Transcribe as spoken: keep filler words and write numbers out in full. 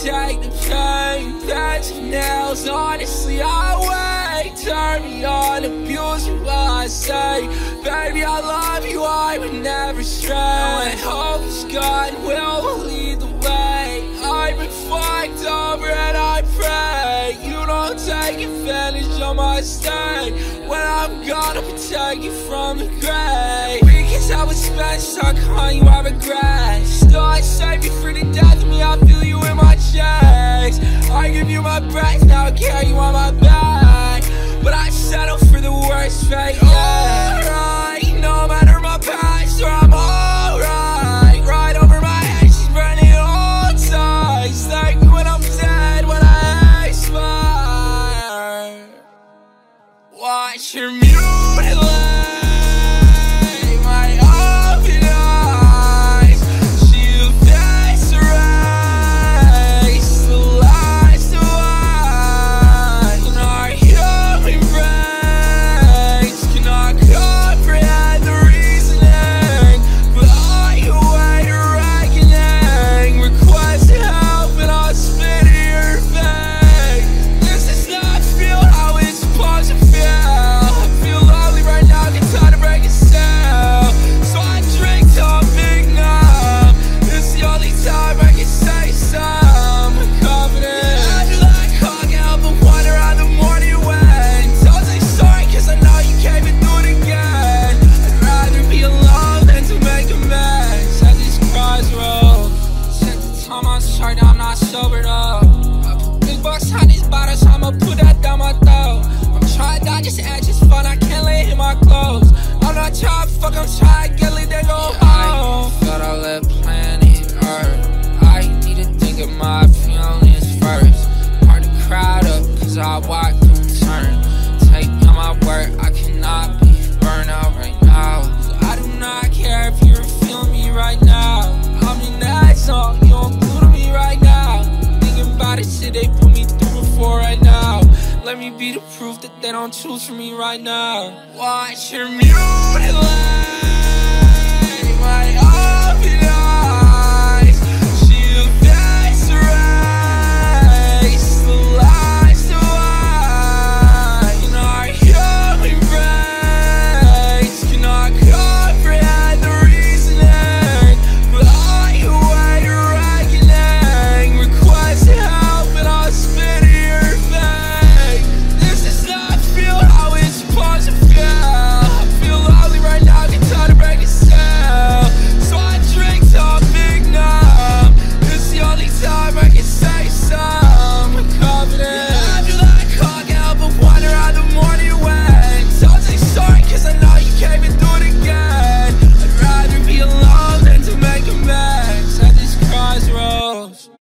take the pain. Patch your nails, honestly I wait. Turn me on, abuse you while I say, baby I love you, I would never stray. When hope is gone, will lead the way. I've been fucked over and I pray you don't take advantage of my state. When I'm gonna protect you from the grave. Weekends I was spent stuck on you, I regret. Still I save you for the death of me, I feel you in my chest. I give you my breath, now I carry you on my back. But I settle for the worst fate, yeah. Alright, no matter my past, or I'm alright. Right over my head, she's burning all ties. Thank you when I'm dead, when I expire. Watch your mutilate my open eyes. She eviscerates the last of us. And our human brains cannot comprehend the reasoning, but all you wait a reckoning. Request help and I'll spit in your face. This does not feel how it's supposed to feel. I'm not sobered up. I put big bucks on these bottles, I'ma put that down my throat. I'm trying to dodge this edge, it's fun, I can't lay in my clothes. I'm not trying to fuck, I'm trying to get lit, they go home. I thought I let planet Earth. I need to think of my feelings first. Part the crowd up, cause I walk through turn. Take on my word, I cannot be burned out right now. So I do not care if you're feeling me right now. I'm in that song, you don't glue to me right now. Thinking about it, shit they put me through before right now. Let me be the proof that they don't choose for me right now. Watch your mutilate my eyes.